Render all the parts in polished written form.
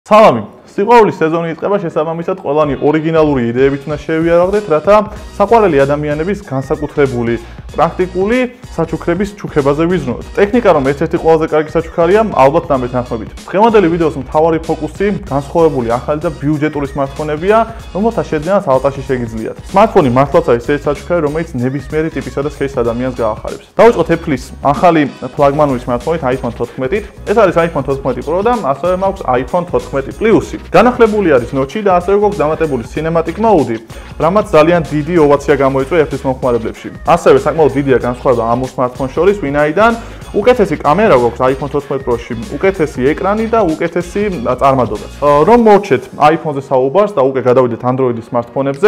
Salami, სიყვარულის სეზონი იწყება შესაბამისად ყველანი ორიგინალური იდეებით უნდა შევიარაღდეთ, რათა საყვარელი ადამიანების განსაკუთრებული პრაქტიკული საჩუქრების ჩუქებაზე ვიზრუნოთ. ტექნიკა რომ ერთ-ერთი ყველაზე კარგი საჩუქარია, ალბათ ნახმებით. დღევანდელი ვიდეოს მთავარი ფოკუსი განსხვავებული ახალი და ბიუჯეტური სმარტფონებია, რომელთა შეძენას ალყაში შეგიძლიათ. სმარტფონი მართლაც არის ეს საჩუქარი, რომელიც ნებისმიერი ტიპისა და სქესის ადამიანს გაახარებს. დავიწყოთ Apple-ის ახალი ფლაგმანური სმარტფონით iPhone 14-ით. ეს არის iPhone 14 Pro და ასევე მაქვს iPhone 14 Plus-ი. განახლებული არის ნოჩი და ასევე გვაქვს დამატებული cinematic mode, რამაც ძალიან დიდი ოვაცია გამოიწვია Apple-ის მომხმარებლებში. ასევე საკმაოდ დიდია განსხვავება ამ სმარტფონს შორის, ვინაიდან უკეთესი კამერა გვაქვს iPhone 14 Pro-ში, უკეთესი ეკრანი და უკეთესი წარმადობა. რომ მოვჩეთ iPhone-ზე საუბარს და უკვე გადავიდეთ Android-ის სმარტფონებზე,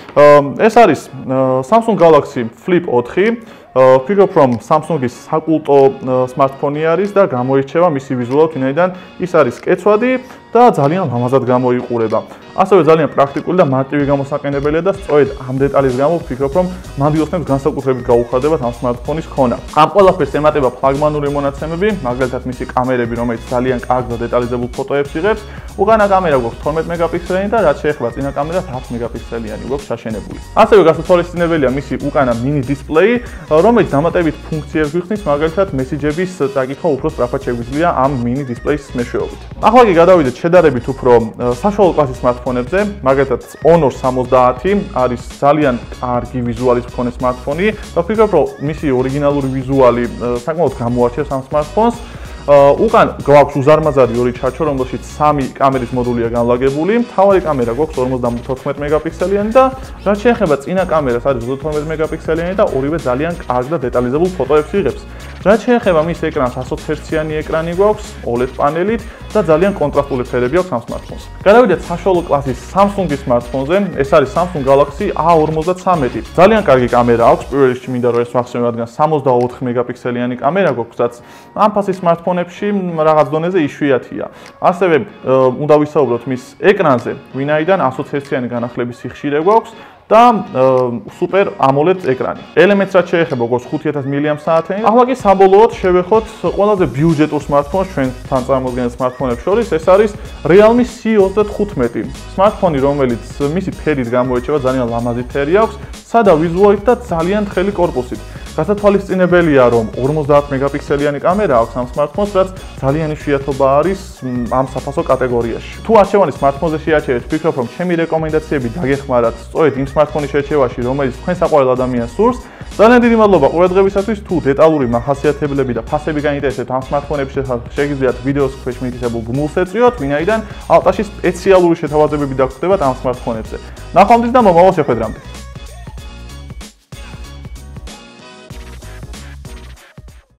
ეს არის Samsung Galaxy Flip 4. Figure from Samsung-ის საკულტო სმარტფონი არის და გამოირჩევა მისი ვიზუალით, ვინაიდან ის არის კეცვადი და ძალიან ლამაზად გამოიყურება. ასევე ძალიან პრაქტიკული და მარტივი გამოსაყენებელია და სწორედ ამ დეტალის გამო ვფიქრობ, რომ მანდილოსნებს განსაკუთრებით გაუხარდებათ ამ სმარტფონის ქონა. ამ ყველაფერს ემატება ფლაგმანური მონაცემები, მაგალითად მისი კამერები, რომელიც ძალიან კარგ და დეტალიზებულ ფოტოებს იღებს. უკანა კამერა გვაქვს 12 მეგაპიქსელიანი და რაც შეეხება წინა კამერას 10 მეგაპიქსელიანი გვაქვს შაშენებული. ასევე გასათვალისწინებელია მისი უკანა მინი დისპლეი, რომელიც დამატებით ფუნქციებს გვიხსნის, მაგალითად მესიჯების წაკითხვა უფრო სწრაფად შეგვიძლია ამ მინი დისპლეის მეშვეობით. ახლა კი გადავიდეთ შედარებით უფრო საშუალო კლასის სმარტფონებზე, მაგალითად Honor 70 არის ძალიან კარგი ვიზუალის მქონე სმარტფონი და ვფიქრობ, რომ მისი ორიგინალური ვიზუალი საკმაოდ გამოარჩევს ამ სმარტფონს. უკან გვაქვს უზარმაზარი ორი ჩარჩო, რომელშიც 3 კამერის მოდულია განლაგებული. მთავარი კამერა გვაქვს 54 მეგაპიქსელიანი და რაც შეეხება წინა კამერას არის 12 მეგაპიქსელიანი და ორივე ძალიან კარგ და დეტალიზებულ ფოტოებს იღებს. რაც შეეხება მის ეკრანს 120 ჰერციანი ეკრანი გვაქვს OLED პანელით და ძალიან კონტრასტული ფერები აქვს ამ სმარტფონს. გადავიდეთ საშუალო კლასის Samsung-ის სმარტფონზე, ეს არის Samsung Galaxy A53. ძალიან კარგი კამერა აქვს, პირველ რიგში მინდა რომ ეს ვახსენო, რადგან 64 მეგაპიქსელიანი კამერა გვაქვს, რაც ამ ფასის სმარტფონებში რაღაც დონეზე იშვიათია. ასევე უნდა ვისაუბროთ მის ეკრანზე, ვინაიდან 120 ჰერციანი განახლების სიხშირე გვაქვს და super AMOLED ეკრანი. ელემენტს რაც შეეხება გვაქვს 5000 მAh-იანი. ახლა კი საბოლოოდ შევეხოთ ყველაზე ბიუჯეტურ სმარტფონს ჩვენთან წარმოდგენილ სმარტფონებს შორის, ეს არის Realme C35. სმარტფონი, რომელიც მისი ფერით გამოირჩევა, ძალიან ლამაზი ფერი აქვს, სადა ვიზუალით და ძალიან თხელი კორპუსით. გასათვალისწინებელია, რომ 50 მეგაპიქსელიანი კამერა აქვს ამ სმარტფონს, რაც ძალიან იშვიათობა არის ამ საფასო კატეგორიაში. თუ არჩევანი სმარტფონზე შეაჩერეთ, ვფიქრობ, რომ ჩემი რეკომენდაციები დაგეხმარათ სწორედ იმ სმარტფონის შერჩევაში, რომელიც თქვენ საყვარელ ადამიანს სურს. ძალიან დიდი მადლობა ყურადღებისათვის. თუ დეტალური მახასიათებლები და ფასები გაინტერესებთ ამ სმარტფონების შესახებ, შეგიძლიათ ვიდეოს ქვეშ მითითებულ ბმულს ეწვიოთ, ვინაიდან ალყაში სპეციალური შეთავაზებები დაგხვდებათ ამ სმარტფონებზე. ნახვამდის და მომავალ შეხვედრამდე.